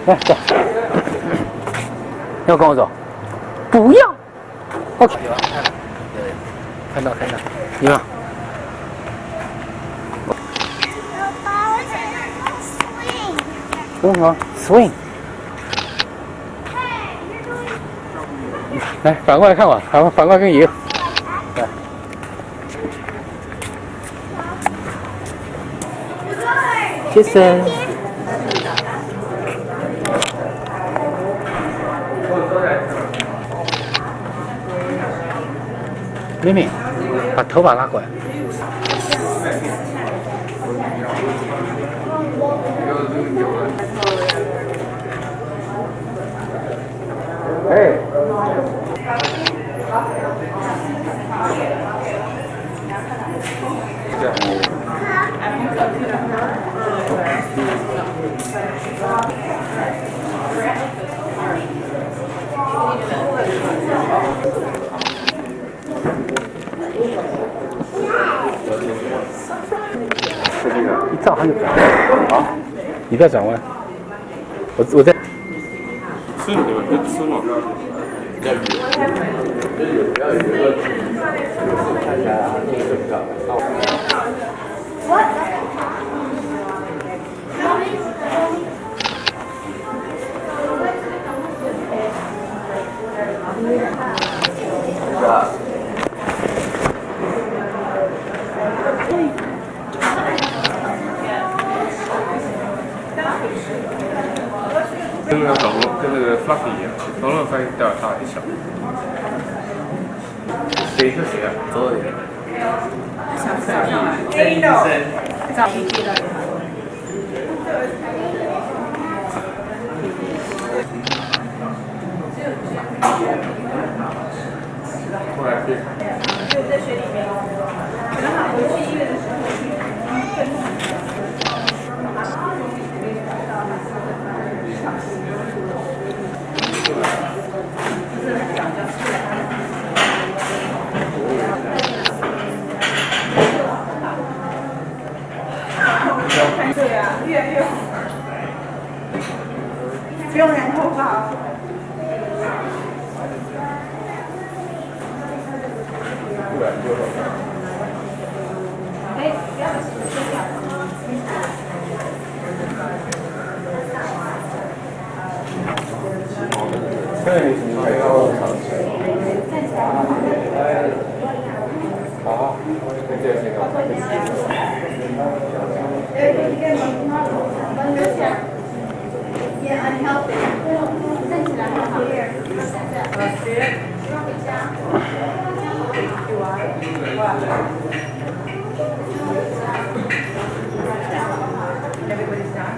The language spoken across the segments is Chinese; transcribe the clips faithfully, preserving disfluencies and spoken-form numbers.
来走，要跟我走？不要。OK。有啊，看到看到，你看。哦好 ，swing。来，反过来看我，反反过来跟爷爷。来。杰森。妹妹，把头发拉过来。哎。一照它就转。好，你再转弯。我我在。 吃你们就吃嘛。跟那个小龙，跟那个 Fluffy 一样，小龙的发现戴尔大很小。谁是谁啊？左耳。小三 A 医生。找一记了。过来对。就在水里面。可能好，我去医院的时候。对啊，越来越好。不用染头发。不染就好。哎，不要把手丢掉。看你什么还要尝试。好，再见，先生。Yeah, unhealthy. 站起来很好。要回家。Everybody's done.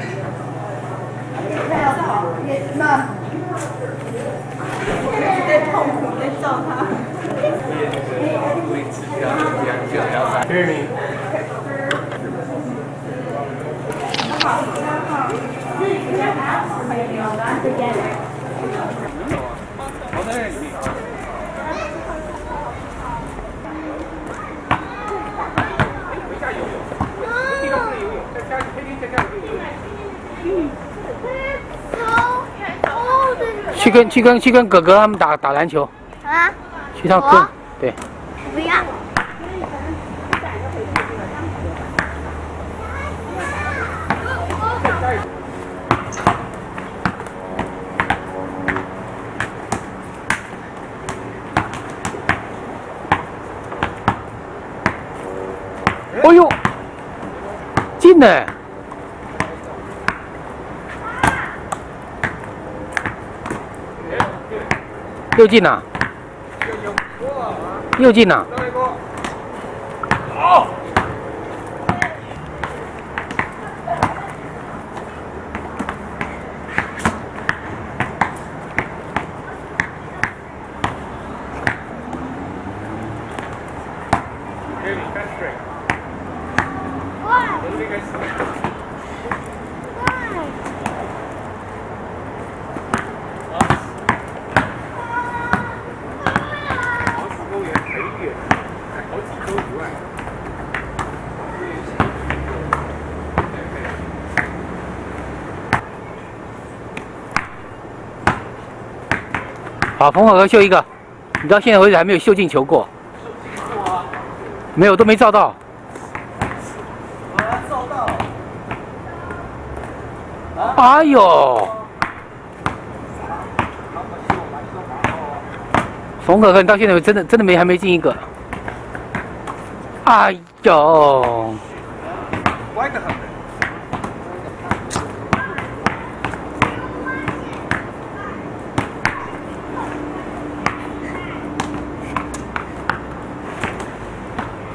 Yes, mom. 在痛苦，在照他。故意吃掉，这样就还要打。Hear me. 好，好。我在里面。回家游泳，地上不能游泳，在家里天天在家里游泳。 去跟去跟去跟哥哥他们打打篮球。 啊？ 去他跟对。 不要。 哎呦，进了！又进了！又进了！好！ 好，冯可可秀一个，你到现在为止还没有秀进球过。没有，都没照到。 照到。 哎呦！冯可可，你到现在真的真的没还没进一个。哎呦！ 歪得很。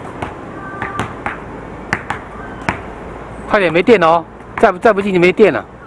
快点，没电了哦！再不再不进就没电了。